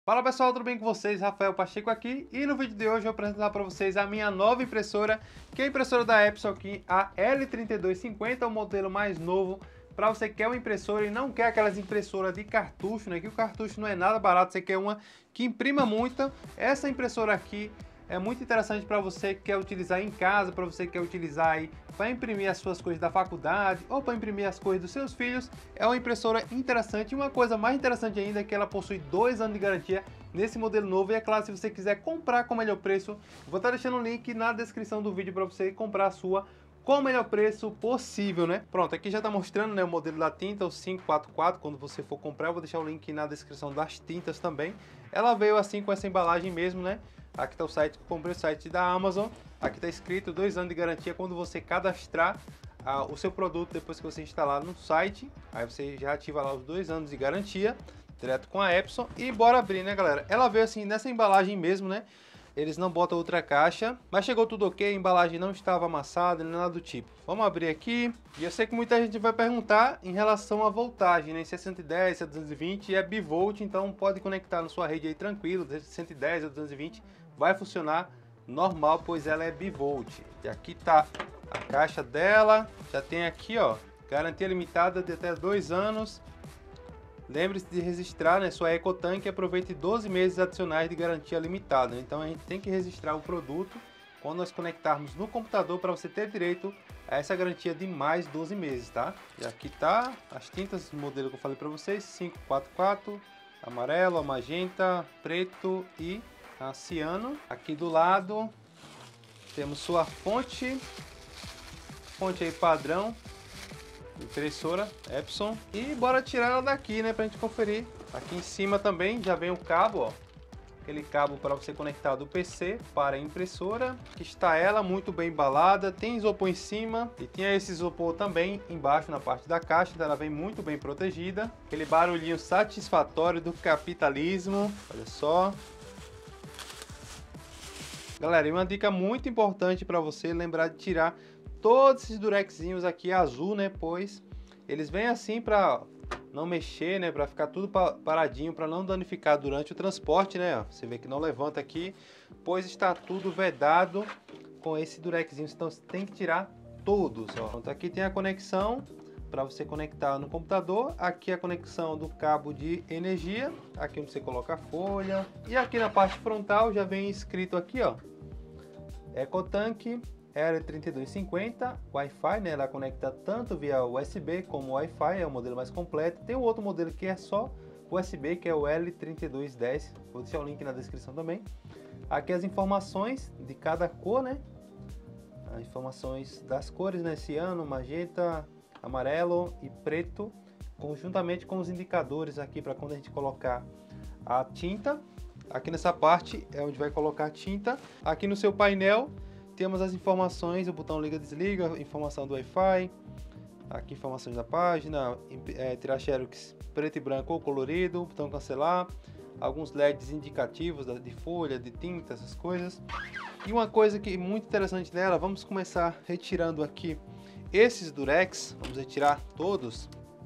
Fala pessoal, tudo bem com vocês? Rafael Pacheco aqui e no vídeo de hoje eu vou apresentar para vocês a minha nova impressora, que é a impressora da Epson aqui, a L3250, o modelo mais novo. Para você que quer uma impressora e não quer aquelas impressoras de cartucho, né? Que o cartucho não é nada barato, você quer uma que imprima muito. Essa impressora aqui é muito interessante para você que quer utilizar em casa, para você que quer utilizar aí para imprimir as suas coisas da faculdade ou para imprimir as coisas dos seus filhos. É uma impressora interessante e uma coisa mais interessante ainda é que ela possui 2 anos de garantia nesse modelo novo. E é claro, se você quiser comprar com o melhor preço, vou estar deixando o link na descrição do vídeo para você comprar a sua com o melhor preço possível, né? Pronto, aqui já está mostrando, né, o modelo da tinta, o 544. Quando você for comprar, eu vou deixar o link na descrição das tintas também. Ela veio assim com essa embalagem mesmo, né? Aqui está o site que eu comprei, o site da Amazon. Aqui está escrito 2 anos de garantia quando você cadastrar o seu produto depois que você instalar no site. Aí você já ativa lá os 2 anos de garantia, direto com a Epson. E bora abrir, né, galera? Ela veio assim nessa embalagem mesmo, né? Eles não botam outra caixa, mas chegou tudo ok, a embalagem não estava amassada, nem nada do tipo. Vamos abrir aqui. E eu sei que muita gente vai perguntar em relação à voltagem, né? Se é 110, se é 220, é bivolt, então pode conectar na sua rede aí tranquilo, 110 ou 220, vai funcionar normal, pois ela é bivolt. E aqui tá a caixa dela, já tem aqui, ó, garantia limitada de até 2 anos. Lembre-se de registrar, né, sua Ecotank e aproveite 12 meses adicionais de garantia limitada. Então a gente tem que registrar o produto quando nós conectarmos no computador para você ter direito a essa garantia de mais 12 meses, tá? E aqui tá as tintas do modelo que eu falei para vocês, 544, amarelo, magenta, preto e a ciano. Aqui do lado temos sua fonte aí padrão, impressora Epson, e bora tirar ela daqui, né, pra gente conferir. Aqui em cima também já vem o cabo, ó, aquele cabo para você conectar do PC para a impressora. Aqui está ela, muito bem embalada, tem isopor em cima e tinha esse isopor também embaixo na parte da caixa, então ela vem muito bem protegida. Aquele barulhinho satisfatório do capitalismo, olha só. Galera, e uma dica muito importante para você lembrar de tirar todos esses durexinhos aqui azul, né? Pois eles vêm assim para não mexer, né? Para ficar tudo paradinho, para não danificar durante o transporte, né? Você vê que não levanta aqui, pois está tudo vedado com esse durexinho. Então você tem que tirar todos, ó. Então, aqui tem a conexão para você conectar no computador. Aqui a conexão do cabo de energia. Aqui onde você coloca a folha. E aqui na parte frontal já vem escrito aqui, ó, Ecotank L3250 Wi-Fi, né? Ela conecta tanto via USB como Wi-Fi, é o modelo mais completo. Tem um outro modelo que é só USB, que é o L3210. Vou deixar o link na descrição também. Aqui as informações de cada cor, né? As informações das cores, né? Ciano, magenta, amarelo e preto, conjuntamente com os indicadores aqui para quando a gente colocar a tinta. Aqui nessa parte é onde vai colocar a tinta. Aqui no seu painel temos as informações, o botão liga desliga, informação do Wi-Fi, aqui informações da página, tirar xerox preto e branco ou colorido, botão cancelar, alguns LEDs indicativos de folha, de tinta, essas coisas. E uma coisa que é muito interessante nela, vamos começar retirando aqui esses durex, vamos retirar todos.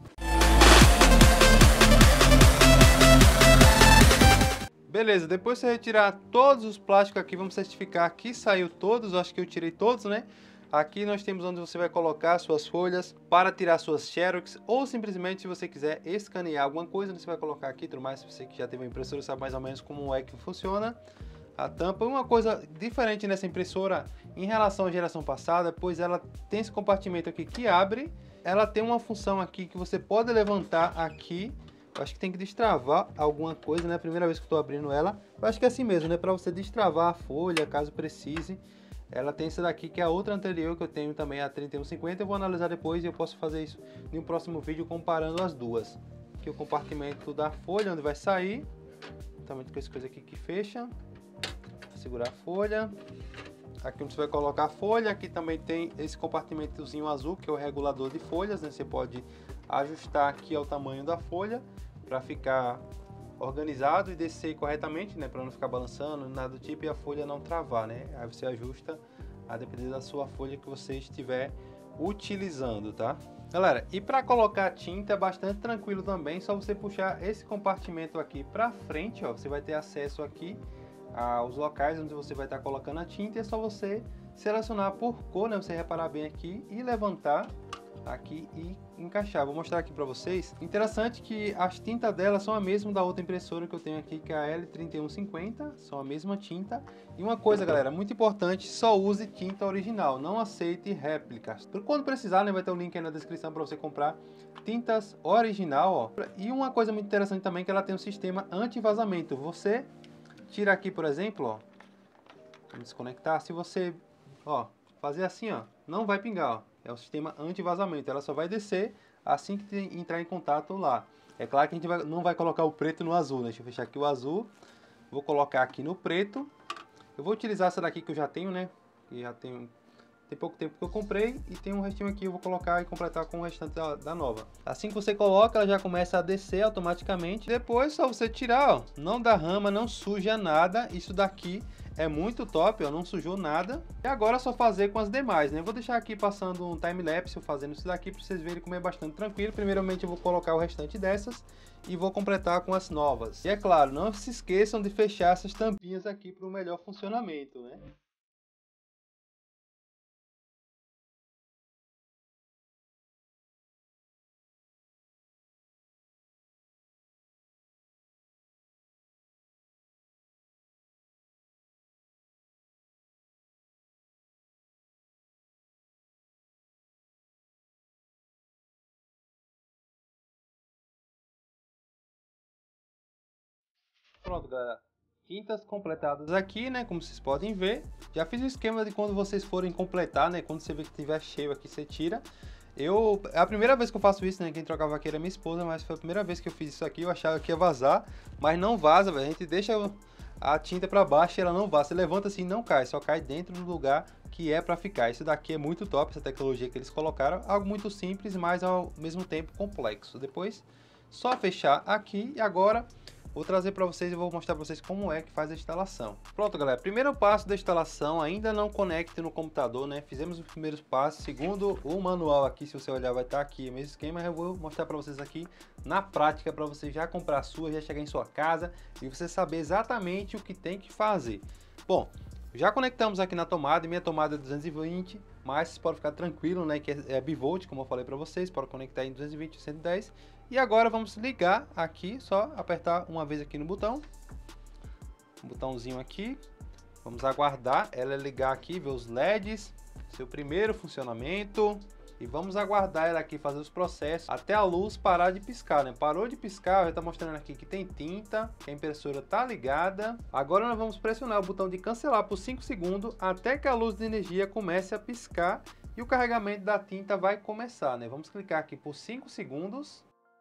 Beleza, depois de você retirar todos os plásticos aqui, vamos certificar que saiu todos, eu acho que eu tirei todos, né? Aqui nós temos onde você vai colocar suas folhas para tirar suas xerox, ou simplesmente se você quiser escanear alguma coisa, você vai colocar aqui, tudo mais, se você que já teve uma impressora sabe mais ou menos como é que funciona a tampa. Uma coisa diferente nessa impressora em relação à geração passada, pois ela tem esse compartimento aqui que abre, ela tem uma função aqui que você pode levantar aqui. Eu acho que tem que destravar alguma coisa, né? Primeira vez que eu tô abrindo ela. Eu acho que é assim mesmo, né? Para você destravar a folha, caso precise. Ela tem essa daqui, que é a outra anterior que eu tenho também, a 3150. Eu vou analisar depois e eu posso fazer isso em um próximo vídeo comparando as duas. Aqui o compartimento da folha, onde vai sair. Também com essa coisa aqui que fecha. Vou segurar a folha. Aqui onde você vai colocar a folha. Aqui também tem esse compartimentozinho azul, que é o regulador de folhas, né? Você pode ajustar aqui ao tamanho da folha para ficar organizado e descer corretamente, né, para não ficar balançando, nada do tipo, e a folha não travar, né? Aí você ajusta a depender da sua folha que você estiver utilizando, tá? Galera, e para colocar tinta é bastante tranquilo também, só você puxar esse compartimento aqui para frente, ó, você vai ter acesso aqui aos locais onde você vai estar colocando a tinta, e é só você selecionar por cor, né, você reparar bem aqui e levantar aqui e encaixar. Vou mostrar aqui para vocês. Interessante que as tintas dela são a mesma da outra impressora que eu tenho aqui, que é a L3150, são a mesma tinta. E uma coisa, galera, muito importante, só use tinta original, não aceite réplicas. Quando precisar, né, vai ter um link aí na descrição para você comprar tintas original, ó. E uma coisa muito interessante também é que ela tem um sistema anti-vazamento. Você tira aqui, por exemplo, ó, vamos desconectar, se você, ó, fazer assim, ó, não vai pingar, ó. É o sistema anti-vazamento, ela só vai descer assim que entrar em contato lá. É claro que a gente não vai colocar o preto no azul, né? Deixa eu fechar aqui o azul, vou colocar aqui no preto. Eu vou utilizar essa daqui que eu já tenho, né? Que já tem pouco tempo que eu comprei, e tem um restinho aqui, eu vou colocar e completar com o restante da nova. Assim que você coloca, ela já começa a descer automaticamente. Depois só você tirar, ó, não dá rama, não suja nada. Isso daqui é muito top, ó, não sujou nada. E agora é só fazer com as demais, né? Eu vou deixar aqui passando um time-lapse fazendo isso daqui para vocês verem como é bastante tranquilo. Primeiramente eu vou colocar o restante dessas e vou completar com as novas. E é claro, não se esqueçam de fechar essas tampinhas aqui para o melhor funcionamento, né? Pronto, galera. Tintas completadas aqui, né? Como vocês podem ver. Já fiz o esquema de quando vocês forem completar, né? Quando você vê que tiver cheio aqui, você tira. É a primeira vez que eu faço isso, né? Quem trocava aqui era minha esposa, mas foi a primeira vez que eu fiz isso aqui. Eu achava que ia vazar, mas não vaza, velho. A gente deixa a tinta para baixo e ela não vaza. Você levanta assim, não cai, só cai dentro do lugar que é para ficar. Isso daqui é muito top, essa tecnologia que eles colocaram. Algo muito simples, mas ao mesmo tempo complexo. Depois, só fechar aqui e agora vou trazer para vocês e vou mostrar para vocês como é que faz a instalação. Pronto, galera. Primeiro passo da instalação, ainda não conecte no computador, né? Fizemos os primeiros passos. Segundo o manual aqui, se você olhar, vai estar aqui o mesmo esquema. Eu vou mostrar para vocês aqui na prática, para você já comprar a sua, já chegar em sua casa e você saber exatamente o que tem que fazer. Bom, já conectamos aqui na tomada, minha tomada é 220, mas vocês podem ficar tranquilo, né, que é bivolt, como eu falei para vocês, pode conectar em 220 e 110. E agora vamos ligar aqui, só apertar uma vez aqui no botão, um botãozinho aqui, vamos aguardar ela ligar aqui, ver os LEDs, seu primeiro funcionamento. E vamos aguardar ela aqui fazer os processos até a luz parar de piscar, né? Parou de piscar, já está mostrando aqui que tem tinta, que a impressora está ligada. Agora nós vamos pressionar o botão de cancelar por 5 segundos até que a luz de energia comece a piscar e o carregamento da tinta vai começar, né? Vamos clicar aqui por 5 segundos.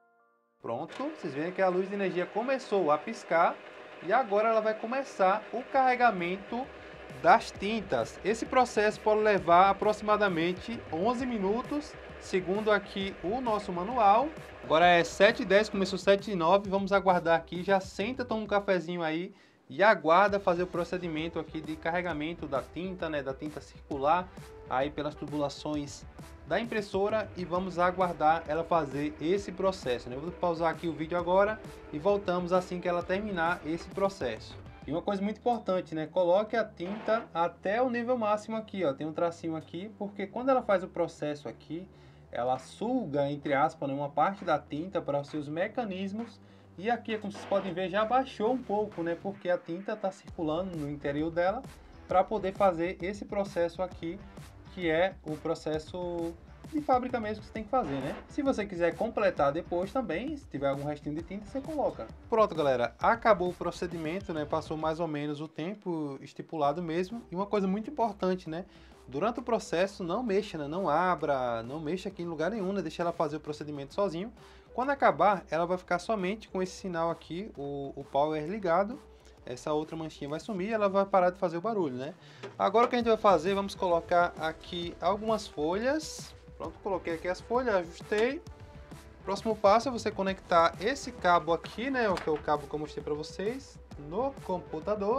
Pronto, vocês veem que a luz de energia começou a piscar e agora ela vai começar o carregamento das tintas. Esse processo pode levar aproximadamente 11 minutos, segundo aqui o nosso manual. Agora é 7h10, começou 7h09, vamos aguardar aqui, já senta, toma um cafezinho aí e aguarda fazer o procedimento aqui de carregamento da tinta, né, da tinta circular aí pelas tubulações da impressora e vamos aguardar ela fazer esse processo, né? Eu vou pausar aqui o vídeo agora e voltamos assim que ela terminar esse processo. E uma coisa muito importante, né? Coloque a tinta até o nível máximo aqui, ó. Tem um tracinho aqui, porque quando ela faz o processo aqui, ela suga, entre aspas, né, uma parte da tinta para os seus mecanismos. E aqui, como vocês podem ver, já baixou um pouco, né? Porque a tinta está circulando no interior dela para poder fazer esse processo aqui, que é o processo de fábrica mesmo que você tem que fazer, né? Se você quiser completar depois também, se tiver algum restinho de tinta, você coloca. Pronto, galera, acabou o procedimento, né? Passou mais ou menos o tempo estipulado mesmo. E uma coisa muito importante, né? Durante o processo, não mexa, né? Não abra, não mexa aqui em lugar nenhum, né? Deixa ela fazer o procedimento sozinho. Quando acabar, ela vai ficar somente com esse sinal aqui, o power ligado. Essa outra manchinha vai sumir e ela vai parar de fazer o barulho, né? Agora o que a gente vai fazer, vamos colocar aqui algumas folhas. Pronto, coloquei aqui as folhas, ajustei. Próximo passo é você conectar esse cabo aqui, né? Que é o cabo que eu mostrei para vocês, no computador.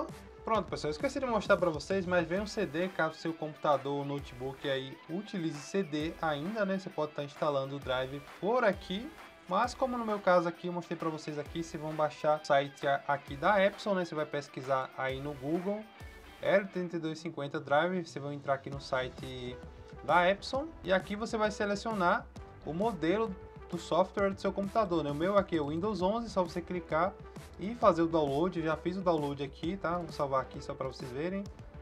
Pronto, pessoal, esqueci de mostrar para vocês, mas vem um CD, caso seu computador ou notebook aí utilize CD ainda, né? Você pode estar instalando o drive por aqui. Mas como no meu caso aqui, eu mostrei para vocês aqui, vocês vão baixar o site aqui da Epson, né? Você vai pesquisar aí no Google, L3250 Drive, você vai entrar aqui no site da Epson e aqui você vai selecionar o modelo do software do seu computador, né? O meu aqui é o Windows 11, só você clicar e fazer o download. Eu já fiz o download aqui, tá? Vou salvar aqui só para vocês verem.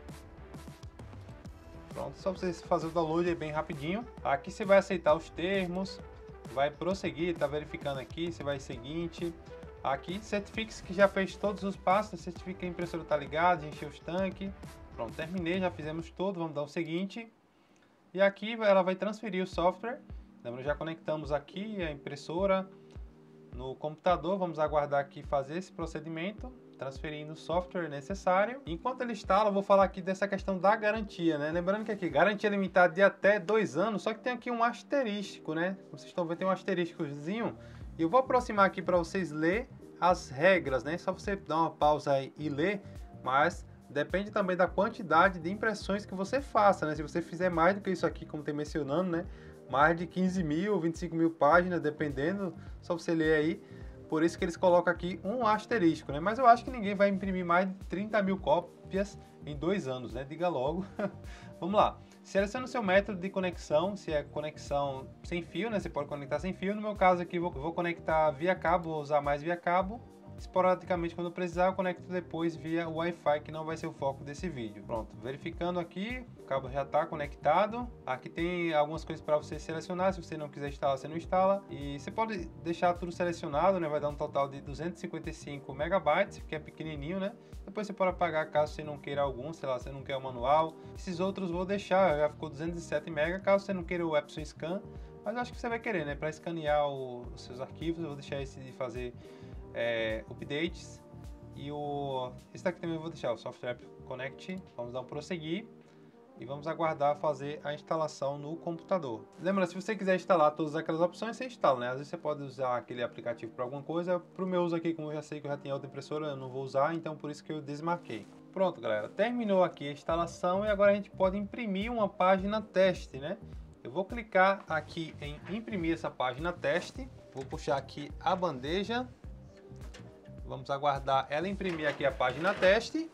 Pronto, só vocês fazer o download aí bem rapidinho. Aqui você vai aceitar os termos, vai prosseguir, tá verificando aqui, você vai seguinte. Aqui certifique-se que já fez todos os passos, certifique que a impressora tá ligada, encheu os tanques. Pronto, terminei, já fizemos tudo, vamos dar o seguinte. E aqui ela vai transferir o software. Lembra, já conectamos aqui a impressora no computador, vamos aguardar aqui fazer esse procedimento, transferindo o software necessário. Enquanto ele instala, eu vou falar aqui dessa questão da garantia, né? Lembrando que aqui, garantia limitada de até 2 anos, só que tem aqui um asterístico, né? Como vocês estão vendo, tem um asterísticozinho. E eu vou aproximar aqui para vocês ler as regras, né? Só você dar uma pausa aí e ler, mas depende também da quantidade de impressões que você faça, né? Se você fizer mais do que isso aqui, como tem mencionando, né? Mais de 15 mil, 25 mil páginas, dependendo, só você ler aí. Por isso que eles colocam aqui um asterisco, né? Mas eu acho que ninguém vai imprimir mais de 30 mil cópias em 2 anos, né? Diga logo. Vamos lá. Selecione o seu método de conexão, se é conexão sem fio, né? Você pode conectar sem fio. No meu caso aqui, eu vou conectar via cabo, vou usar mais via cabo. Esporadicamente, quando eu precisar, eu conecto depois via Wi-Fi, que não vai ser o foco desse vídeo. Pronto, verificando aqui, o cabo já está conectado. Aqui tem algumas coisas para você selecionar. Se você não quiser instalar, você não instala. E você pode deixar tudo selecionado, né? Vai dar um total de 255 megabytes, que é pequenininho, né? Depois você pode apagar caso você não queira algum, sei lá, você não quer o manual. Esses outros vou deixar, já ficou 207 MB, caso você não queira o Epson Scan. Mas acho que você vai querer, né? Para escanear os seus arquivos, eu vou deixar esse de fazer updates. E esse daqui também eu vou deixar, o Software App Connect. Vamos dar um prosseguir e vamos aguardar fazer a instalação no computador. Lembra, se você quiser instalar todas aquelas opções, você instala, né? Às vezes você pode usar aquele aplicativo para alguma coisa. Para o meu uso aqui, como eu já sei que eu já tenho outra impressora, eu não vou usar, então por isso que eu desmarquei. Pronto, galera, terminou aqui a instalação e agora a gente pode imprimir uma página teste, né? Eu vou clicar aqui em imprimir essa página teste, vou puxar aqui a bandeja. Vamos aguardar ela imprimir aqui a página teste.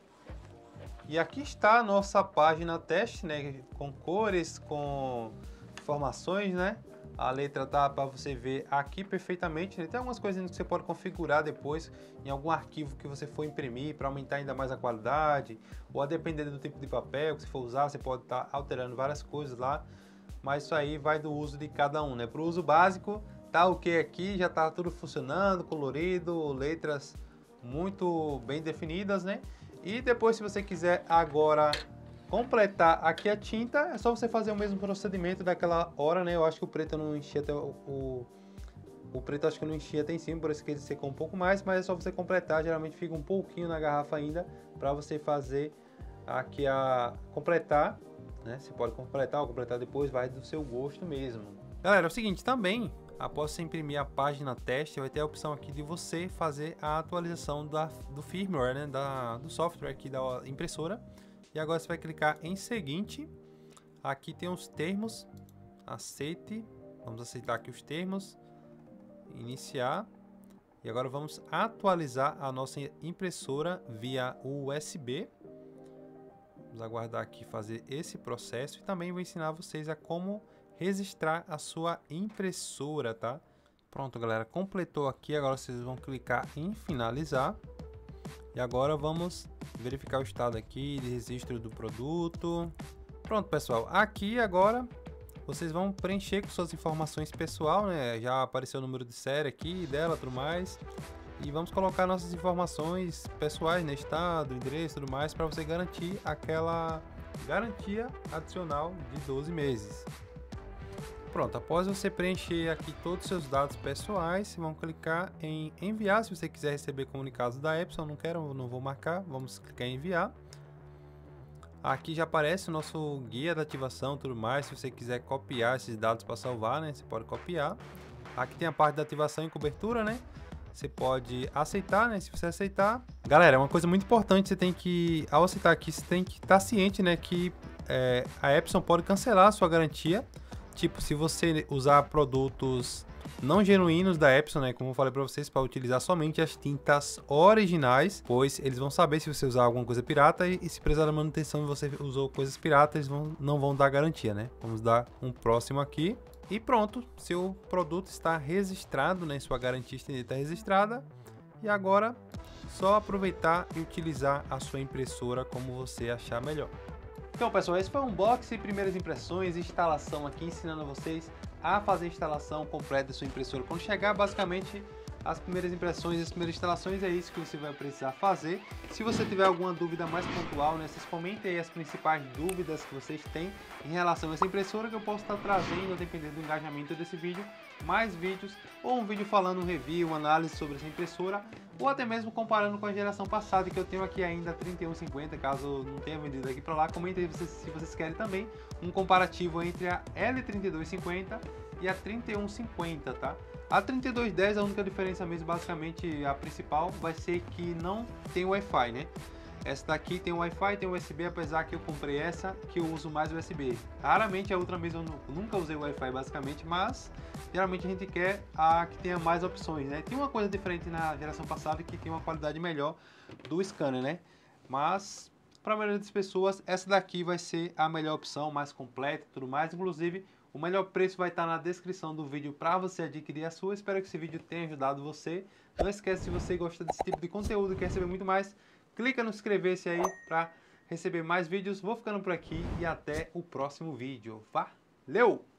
E aqui está a nossa página teste, né? Com cores, com informações, né? A letra tá para você ver aqui perfeitamente, né? Tem algumas coisinhas que você pode configurar depois em algum arquivo que você for imprimir para aumentar ainda mais a qualidade. Ou a depender do tipo de papel que você for usar, você pode estar alterando várias coisas lá. Mas isso aí vai do uso de cada um, né? Para o uso básico, tá ok aqui, já tá tudo funcionando, colorido, letras muito bem definidas, né? E depois, se você quiser agora completar aqui a tinta, é só você fazer o mesmo procedimento daquela hora, né? Eu acho que o preto eu não enchi até o preto, acho que eu não enchi até em cima, por isso que ele secou um pouco mais, mas é só você completar, geralmente fica um pouquinho na garrafa ainda para você fazer aqui completar, né? Você pode completar ou completar depois, vai do seu gosto mesmo. Galera, é o seguinte, também após você imprimir a página teste, vai ter a opção aqui de você fazer a atualização do firmware, né, do software aqui da impressora. E agora você vai clicar em seguinte. Aqui tem os termos, aceite, vamos aceitar aqui os termos, iniciar. E agora vamos atualizar a nossa impressora via USB. Vamos aguardar aqui fazer esse processo e também vou ensinar vocês a como registrar a sua impressora, tá? Pronto, galera, completou aqui. Agora vocês vão clicar em finalizar e agora vamos verificar o estado aqui de registro do produto. Pronto, pessoal, aqui agora vocês vão preencher com suas informações pessoal, né? Já apareceu o número de série aqui dela, tudo mais, e vamos colocar nossas informações pessoais, né? Estado, endereço, tudo mais, para você garantir aquela garantia adicional de 12 meses. Pronto, após você preencher aqui todos os seus dados pessoais, vamos clicar em enviar se você quiser receber comunicados da Epson. Não vou marcar, vamos clicar em enviar. Aqui já aparece o nosso guia da ativação, tudo mais. Se você quiser copiar esses dados para salvar, né, você pode copiar. Aqui tem a parte da ativação e cobertura, né? você pode aceitar, né? Se você aceitar... Galera, uma coisa muito importante, você tem que... Ao aceitar aqui, você tem que estar ciente, né? Que a Epson pode cancelar a sua garantia. Tipo, se você usar produtos não genuínos da Epson, né? Como eu falei para vocês, para utilizar somente as tintas originais, pois eles vão saber se você usar alguma coisa pirata e se precisar da manutenção e você usou coisas piratas, eles não vão dar garantia, né? Vamos dar um próximo aqui. E pronto, seu produto está registrado, né? Sua garantia estendida está registrada. E agora, só aproveitar e utilizar a sua impressora como você achar melhor. Então, pessoal, esse foi um unboxing, primeiras impressões, instalação aqui, ensinando vocês a fazer a instalação completa da sua impressora. Quando chegar, basicamente, as primeiras impressões, as primeiras instalações, é isso que você vai precisar fazer. Se você tiver alguma dúvida mais pontual, né, vocês comentem aí as principais dúvidas que vocês têm em relação a essa impressora, que eu posso estar trazendo, dependendo do engajamento desse vídeo, mais vídeos, ou um vídeo falando um review, uma análise sobre essa impressora, ou até mesmo comparando com a geração passada, que eu tenho aqui ainda a 3150, caso não tenha vendido aqui para lá. Comentem aí se vocês querem também um comparativo entre a L3250 e a 3150, tá? A 3210, a única diferença mesmo, basicamente a principal, vai ser que não tem Wi-Fi, né? Essa daqui tem Wi-Fi, tem USB, apesar que eu comprei essa, que eu uso mais USB. Raramente a outra mesmo, eu nunca usei Wi-Fi basicamente, mas geralmente a gente quer a que tenha mais opções, né? Tem uma coisa diferente na geração passada, que tem uma qualidade melhor do scanner, né? Mas para a maioria das pessoas, essa daqui vai ser a melhor opção, mais completa e tudo mais. Inclusive, o melhor preço vai estar na descrição do vídeo para você adquirir a sua. Espero que esse vídeo tenha ajudado você. Não esquece, se você gosta desse tipo de conteúdo e quer receber muito mais, clica no inscrever-se aí para receber mais vídeos. Vou ficando por aqui e até o próximo vídeo. Valeu!